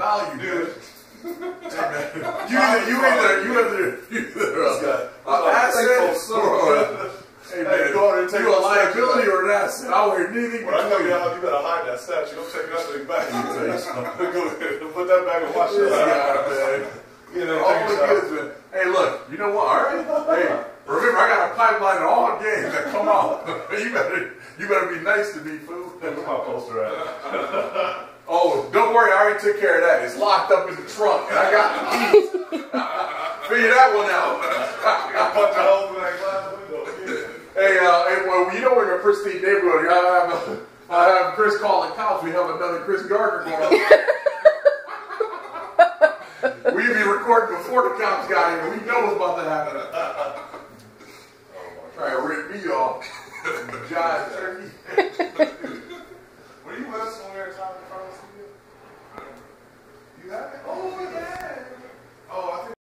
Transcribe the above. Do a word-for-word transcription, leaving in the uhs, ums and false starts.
value, dude. Hey, man. You either, you either, you either, you either, uh, uh, asset or, uh, hey, man, hey, go out and take you a liability or an asset. I don't hear anything when I come down, you better hide that statue. Don't take that thing back. Go ahead, put that back and wash it out. Man. You know, all the goods, man. Hey, look, you know what? All right. Hey, remember, I got a pipeline in all games that come out. you better, you better be nice to me, fool. That's my poster at. Oh, don't worry, I already took care of that. It's locked up in the trunk, and I got the keys. Figure that one out. I punch a hole in that glass window. Hey, uh, hey, well, you know we're in a pristine neighborhood. I have, I have Chris calling cops. We have another Chris Gardner going on. We'd be recording before the cops got here. We know what's about to happen. Trying to rip me off. Giant turkey.